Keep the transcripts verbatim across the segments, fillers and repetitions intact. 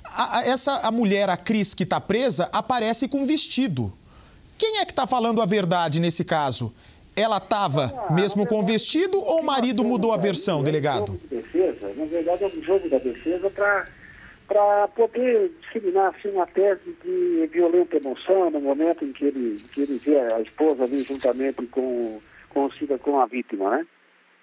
a, a, essa, a mulher, a Cris, que está presa, aparece com vestido. Quem é que está falando a verdade nesse caso? Ela estava ah, mesmo com vestido ou o marido mudou a versão, delegado? É um jogo de defesa, na verdade é um jogo da defesa para para poder disseminar assim, uma tese de violenta emoção no momento em que ele, que ele vê a esposa ali juntamente com, com, com a vítima, né?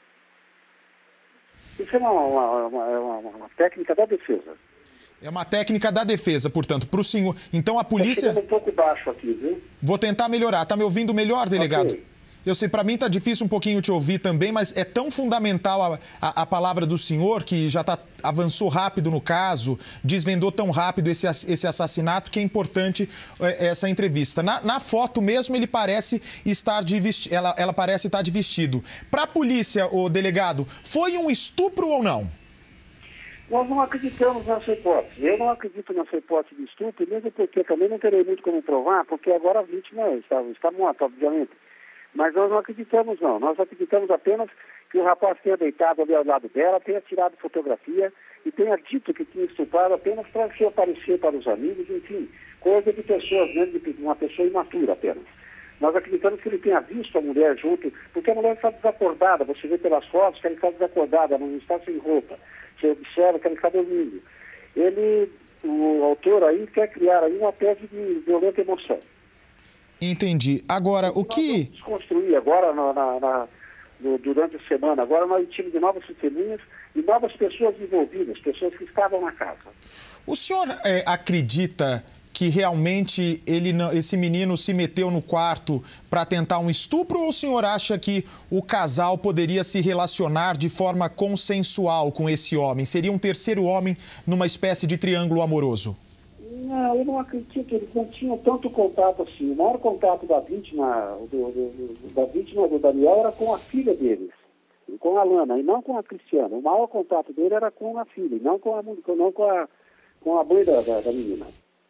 Isso é uma, uma, uma, uma, uma técnica da defesa. É uma técnica da defesa, portanto, para o senhor... Então a polícia... Está chegando um pouco baixo aqui, viu? Vou tentar melhorar. Está me ouvindo melhor, delegado? Okay. Eu sei, para mim está difícil um pouquinho te ouvir também, mas é tão fundamental a, a, a palavra do senhor, que já tá, avançou rápido no caso, desvendou tão rápido esse, esse assassinato, que é importante é, essa entrevista. Na, na foto mesmo, ele parece estar de vesti... ela, ela parece estar de vestido. Para a polícia, o delegado, foi um estupro ou não? Nós não acreditamos nessa hipótese. Eu não acredito nessa hipótese de estupro, mesmo porque também não terei muito como provar, porque agora a vítima está, está morta, obviamente. Mas nós não acreditamos, não. Nós acreditamos apenas que o rapaz tenha deitado ali ao lado dela, tenha tirado fotografia e tenha dito que tinha estuprado apenas para se aparecer para os amigos, enfim, coisa de pessoas, mesmo de uma pessoa imatura apenas. Nós acreditamos que ele tenha visto a mulher junto, porque a mulher está desacordada, você vê pelas fotos que ela está desacordada, ela não está sem roupa, você observa que ela está dormindo. Ele, o autor aí, quer criar aí uma tese de violenta emoção. Entendi. Agora, o que... Nós vamos construir agora, na, na, na, no, durante a semana, agora nós tínhamos de novas testemunhas e novas pessoas envolvidas, pessoas que estavam na casa. O senhor é, acredita que realmente ele não, esse menino se meteu no quarto para tentar um estupro, ou o senhor acha que o casal poderia se relacionar de forma consensual com esse homem? Seria um terceiro homem numa espécie de triângulo amoroso? Não, eu não acredito, eles não tinham tanto contato assim. O maior contato da vítima, do, do, da vítima do Daniel era com a filha deles, com a Lana, e não com a Cristiana. O maior contato dele era com a filha, e não com a, não com a, com a mãe da, da, da menina.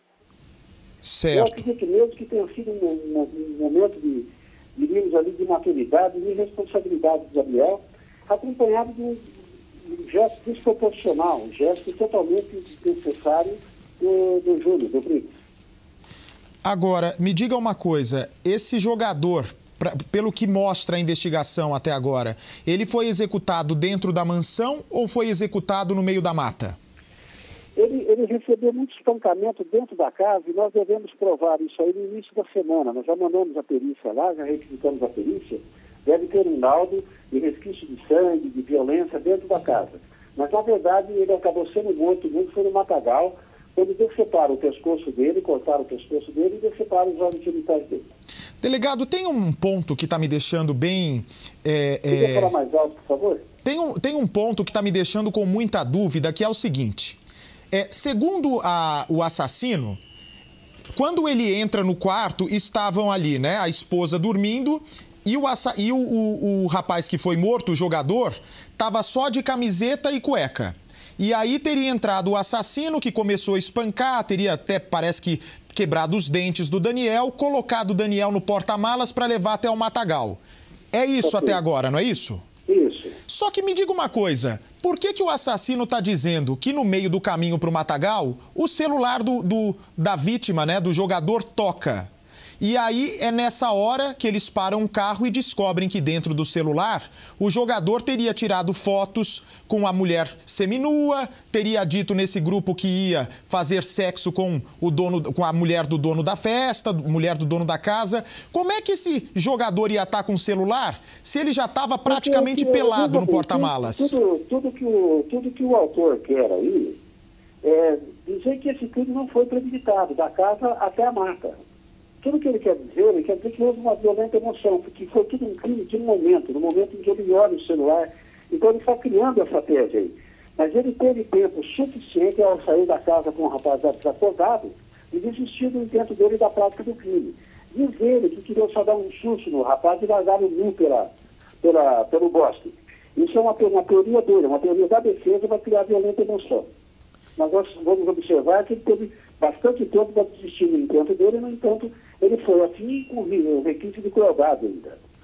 Certo. Eu acredito mesmo que tenha sido um, um, um momento de, diríamos ali, de maturidade e responsabilidade do Daniel, acompanhado de um, um gesto desproporcional, um gesto totalmente desnecessário do, do Júlio, do Briggs. Agora, me diga uma coisa, esse jogador, pra, pelo que mostra a investigação até agora, ele foi executado dentro da mansão ou foi executado no meio da mata? Ele, ele recebeu muito espancamento dentro da casa e nós devemos provar isso aí no início da semana. Nós já mandamos a perícia lá, já requisitamos a perícia. Deve ter um laudo de resquício de sangue, de violência dentro da casa. Mas, na verdade, ele acabou sendo morto, muito foi no matagal, quando deceparam o pescoço dele, cortaram o pescoço dele e deceparam os órgãos genitais dele. Delegado, tem um ponto que está me deixando bem... É, Queria é... falar mais alto, por favor? Tem um, tem um ponto que está me deixando com muita dúvida, que é o seguinte... É, segundo a, o assassino, quando ele entra no quarto, estavam ali, né, a esposa dormindo e, o, e o, o, o rapaz que foi morto, o jogador, estava só de camiseta e cueca. E aí teria entrado o assassino, que começou a espancar, teria até, parece que, quebrado os dentes do Daniel, colocado o Daniel no porta-malas para levar até o matagal. É isso até agora, não é isso? Isso. Só que me diga uma coisa, por que que o assassino está dizendo que no meio do caminho para o matagal, o celular do, do, da vítima, né, do jogador, toca? E aí é nessa hora que eles param um carro e descobrem que dentro do celular o jogador teria tirado fotos com a mulher seminua, teria dito nesse grupo que ia fazer sexo com, o dono, com a mulher do dono da festa, mulher do dono da casa. Como é que esse jogador ia estar com o celular se ele já estava praticamente Porque, pelado no tudo, porta-malas? Tudo, tudo, que o, tudo que o autor quer aí é dizer que esse crime não foi premeditado, da casa até a mata. Tudo que ele quer dizer, ele quer dizer que houve uma violenta emoção, porque foi tudo um crime de um momento, no momento em que ele olha o celular. Então ele está criando essa tese aí. Mas ele teve tempo suficiente ao sair da casa com o rapaz desacordado e desistir do intento dele da prática do crime. Diz ele que queria só dar um susto no rapaz e largar o nu pela, pela, pelo bosque. Isso é uma, uma teoria dele, uma teoria da defesa para criar violenta emoção. Mas nós vamos observar que ele teve bastante tempo para desistir do intento dele, no entanto, ele foi assim com o requinte de crueldade ainda.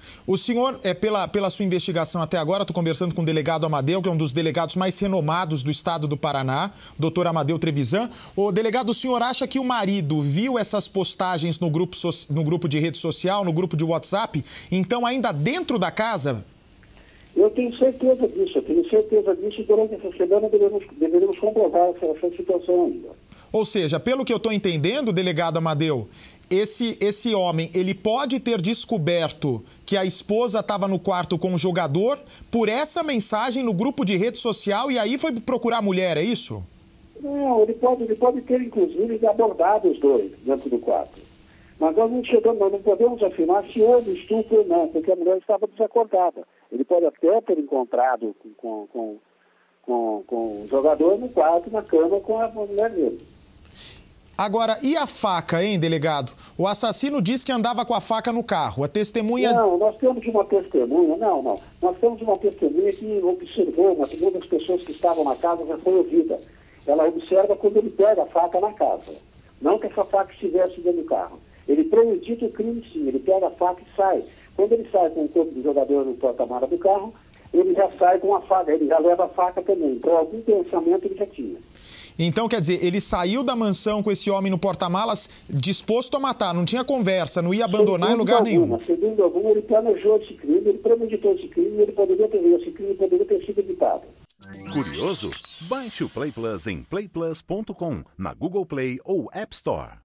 O senhor, é, pela, pela sua investigação até agora, estou conversando com o delegado Amadeu, que é um dos delegados mais renomados do estado do Paraná, doutor Amadeu Trevisan. O delegado, o senhor acha que o marido viu essas postagens no grupo, so, no grupo de rede social, no grupo de WhatsApp, então ainda dentro da casa? Eu tenho certeza disso, eu tenho certeza disso e durante essa semana devemos, deveremos comprovar essa, essa situação ainda. Ou seja, pelo que eu estou entendendo, delegado Amadeu, esse, esse homem, ele pode ter descoberto que a esposa estava no quarto com o jogador por essa mensagem no grupo de rede social e aí foi procurar a mulher, é isso? Não, ele pode, ele pode ter, inclusive, abordado os dois dentro do quarto. Mas nós não chegamos, nós não podemos afirmar se houve estupro ou não, porque a mulher estava desacordada. Ele pode até ter encontrado com, com, com, com o jogador no quarto, na cama, com a mulher dele. Agora, e a faca, hein, delegado? O assassino disse que andava com a faca no carro. A testemunha... Não, nós temos uma testemunha, não, não. Nós temos uma testemunha que observou, uma segunda das pessoas que estavam na casa já foi ouvida. Ela observa quando ele pega a faca na casa. Não que essa faca estivesse dentro do carro. Ele premedita o crime, sim. Ele pega a faca e sai. Quando ele sai com o corpo do jogador no porta-mala do carro, ele já sai com a faca, ele já leva a faca também. Então, algum pensamento ele já tinha. Então, quer dizer, ele saiu da mansão com esse homem no porta-malas disposto a matar, não tinha conversa, não ia abandonar em lugar nenhum. Segundo algum, ele planejou esse crime, ele premeditou esse crime, ele poderia ter, esse crime poderia ter sido evitado. Curioso? Baixe o Play Plus em play plus ponto com, na Google Play ou App Store.